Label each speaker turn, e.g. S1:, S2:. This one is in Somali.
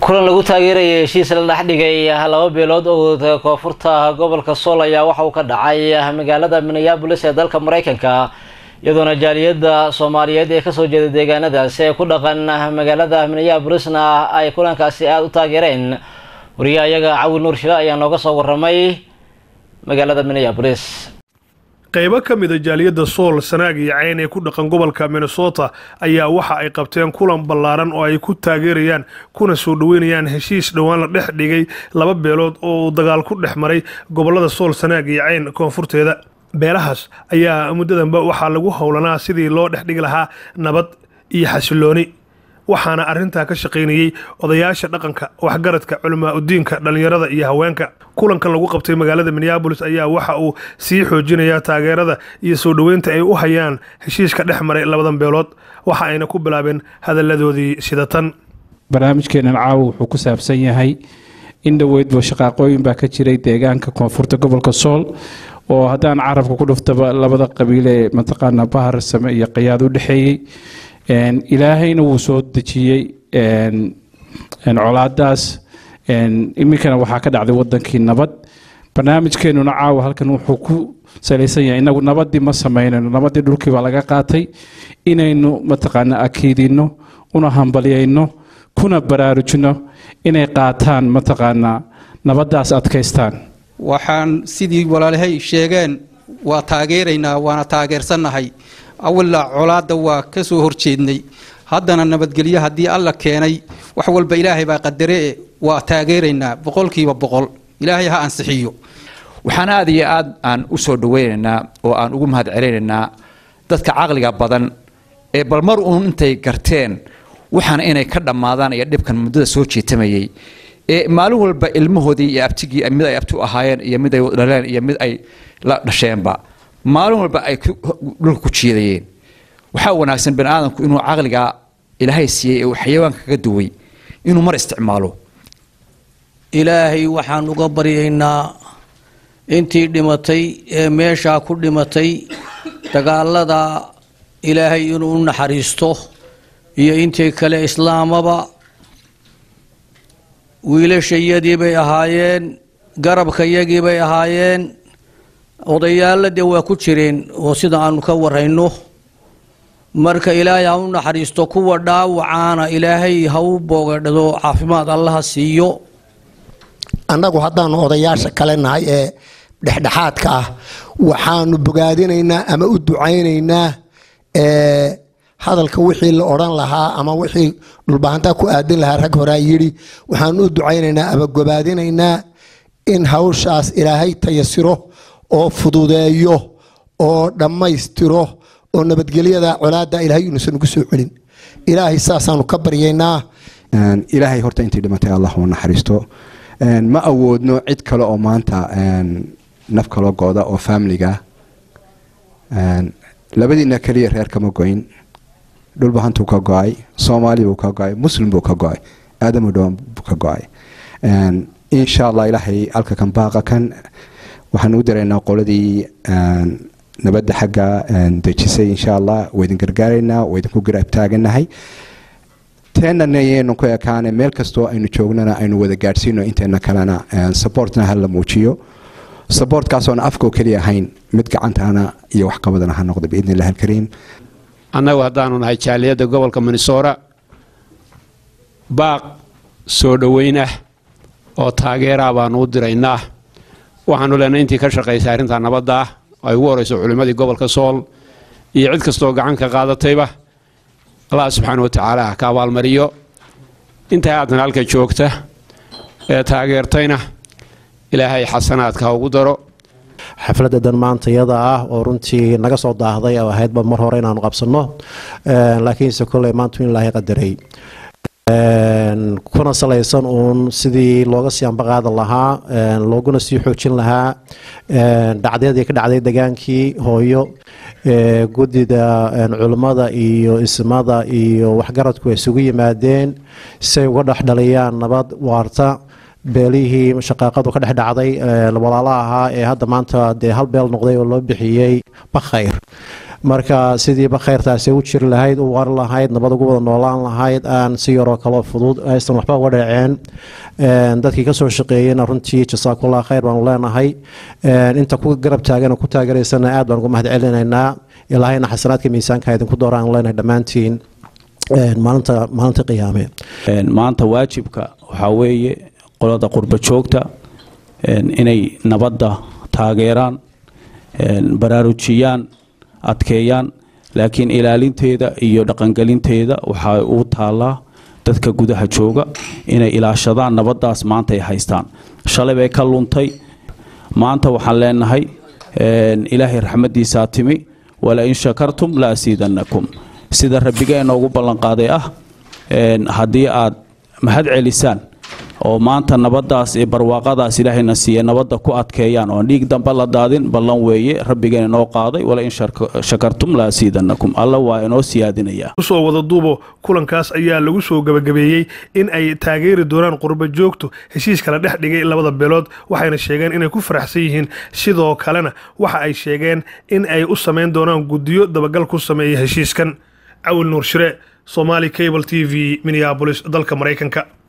S1: kulan lagu taageerayay heshiis la dhaxdhigay laba beelood oo koonfurta gobolka Sool ayaa waxa uu ka dhacay magaalada Minneapolis ee dalka Mareykanka iyadoona jaaliyada Soomaaliyeed ee ka soo jeeda deegaanadaas ee ku dhaqan magaalada Minneapolisna ay kulankaasi aad u taageereen wariyaha Cawil Nuur Shila ayaa nooga soo waramay magaalada Minneapolis.
S2: qaybo ka mid ah jaaliyada Sool Sanaag iyo Cayn ee ku dhaqan gobolka Minnesota ayaa waxa ay qabteen kulan ballaaran oo ay ku taageerayaan kuna soo dhaweynayaan heshiis dhawaan la dhex dhigay laba beelood oo dagaal ku dhex maray gobolada Sool Sanaag iyo Cayn koonfurteeda. beelahaas ayaa muddadanba waxa lagu howlanaa sidii loo dhex dhigi lahaa nabad iyo xasilooni waxaana arinta ka shaqeynayay odayaasha dhaqanka waxgaradka culimo diinka dhalinyarada iyo haweenka. kulanka lagu qabtay magaalada Minneapolis ayaa waxa uu sii xoojinayaa taageerada iyo soo dhaweynta ay u hayaan heshiiska dhex maray labadan beelood waxa ayna ku bilaabeen hadaladoodii sida tan.
S3: barnaamijkeenan caawa wuxuu ku saabsan yahay in dhaweydba shaqaaqooyin baa ka jiray deegaanka koonfurta gobolka Sool oo haddaan carabka ku dhuftaba labada qabiile mataqaana bahar same iyo qiyaad u dhaxeeyay ilaahayna wuu soo dejiyay colaadaas iminkana waxaa ka dhacday wadankii nabad. barnaamijkeenuna caawa halkan wuxuu ku salaysan yahay inagu nabadii ma sameynayno nabadii dhulkii baa laga qaatay inaynu mataqaana akiidino una hambaliyayno kuna baraarujino inay qaataan mataqaana nabadaas adkaystaan.
S4: waxaan sidii walaalahay sheegeen waa taageeraynaa waana taageersanahay awalla colaada waa ka soo horjeednay haddana nabadgelyo haddii alla keenay wax walba ilaahay baa qadare waa taageeraynaa boqolkiiba boqol ilaahay ha ansixiyo.
S5: waxaan aad iyo aad aan u soo dhaweynaynaa oo aan ugu mahad celinaynaa dadka caqliga badan ee bal mar uun intay garteen waxaana inay ka dhammaadaan iyo dhibkan muddada soo jeetamayay ee maalin walba ilmahoodii iyo abtigii mid ay abti u ahaayeen iyo mid ay dhaleen iyo mid ay la dhasheenba maalin walba ay dhulka ku jiidayeen. waxaa wanaagsan bani aadamku inuu caqliga ilaahay siiyey ee xayawaanka kaga duway inuu mar isticmaalo.
S6: ilaahay waxaan uga baryaynaa intii dhimatay ee meesha ku dhimatay dagaalada ilaahay inuu u naxariisto iyo intii kale islaamaba wiilashayadii bay ahaayeen garabkayagii bay ahaayeen odayaaladii waa ku jireen oo sida aanu ka warayno marka ilaahay ha u naxariisto kuwa dhaawacaana ilaahay ha u boogadhado caafimaad allaha siiyo.
S7: annagu haddaanu odayaasha kale nahay ee dhexdhexaadka ah waxaanu bogaadinaynaa ama u ducaynaynaa hadalka wixii la odhan lahaa ama wixii dhulbahantaa ku aadin lahaa rag horaa yidhi waxaanu u ducaynaynaa ama gobaadinaynaa in hawshaas ilaahay tayasiro oo fududeeyo oo dhammaystiro oo nabadgelyada colaada ilaahay inuusan ugu soo celin. ilaahay saasaanu ka baryaynaa.
S8: ilaahay horta intii dhimatay allah u naxariisto. ma awoodno cid kale oo maanta naf kala gooda oo familiga labadiina kaliya reer kama goyn dhulbahantuu ka go'ay Soomaali buu ka go'ay Muslim buu ka go'ay aadam doon buu ka go'ay. insha Allah ilaahay alka kan baaqa kan waxaan u direynaa qoladii nabadda xagga dejisay insha Allah weydin gargaarayna weydin ku garab taaganahay teenanayeen ku ekaane meel kasto aynu joognana aynu wada gaarsiino inteena kalena supportna hal la muujiyo support kaas oo afko kaliya ahayn mid gacantaana iyo wax qabadana ha noqdo biidnillah alkariim.
S9: annagu haddaanu nahay jaaliyada gobolka Minnesota baaq soo dhaweynah oo taageera baan u diraynaa waxaanu leenahay intii ka shaqeysay arinta nabadda ay ugu horeyso culimadii gobolka Sool iyo cid kastoo gacan ka qaadatayba Allah subhanahu wa ta'ala ka abaalmariyo inta aadna halka joogta ee taageertayna ilaahay xasanaadka ugu daro.
S10: xafladda dan maanta iyada ah oo runtii naga soo daahday oo ahaydba mar hore inaanu qabsano laakiin se kulay maanta in ilaahay qadaray kuna salaysan uun sidii looga sii ambaqaada lahaa looguna sii xoojin lahaa dhacdadii ka dhacday degaankii hooyo gudida culimada iyo ismada iyo waxgaradku ay isugu yimaadeen si ay uga dhexdhaliyaan nabad waarta beelihii shaqaaqadu ka dhex dhacday walaalaha ahaa ee hadda maanta dee hal beel noqday oo loo bixiyey bakhayr marka sidiiba khayrtaasi u jiri lahayd u war lahayd nabad ugu wada noolaan lahayd aan si yaroo kaloo fudud aysan waxba uga dhaceen dadkii kasoo shaqeeyeyna runtii jasaakullah khayr baanu leenahay inta ku garab taagana ku taageeraysana aad baan ugu mahad celinaynaa ilaahayna xasanaadka miisaanka idinku dooraan leenahay dhammaantiin maalinta qiyaame
S3: maanta waajibka waxaa weeye qolada qurba joogta inay nabadda taageeraan baraarujiyaan adkeeyaan laakiin ilaalinteeda iyo dhaqangelinteeda waxaa u taalaa dadka gudaha jooga inay ilaashadaan nabaddaas maanta ay haystaan shalay bay ka luntay maanta waxaan leenahay ilaahay raxmadiisaa timi wala in shakartum la asiidannakum sida rabbigeena ugu ballan qaaday haddii aad mahad celisaan oo maanta nabaddaas ee barwaaqadaas ilaahayna siiya nabadda ku adkeeyaan oo dhiig dambe la daadin ballan weeye rabbigeena inoo qaaday wala in shakartum la asiidannakum alla waa inoo siyaadinaya
S2: usoo wada duubo kulankaas ayaa lagu soo gabagabeeyey in ay taageeri doonaan qurba joogtu heshiis kala dhex dhigay labada beelood waxayna sheegeen inay ku faraxsan yihiin sidoo kalena waxa ay sheegeen in ay u samayn doonaan guddiyo dabagal ku sameeya heshiiskan Awil Nuur Shire Somali Cable TV Minneapolis dalka Mareykanka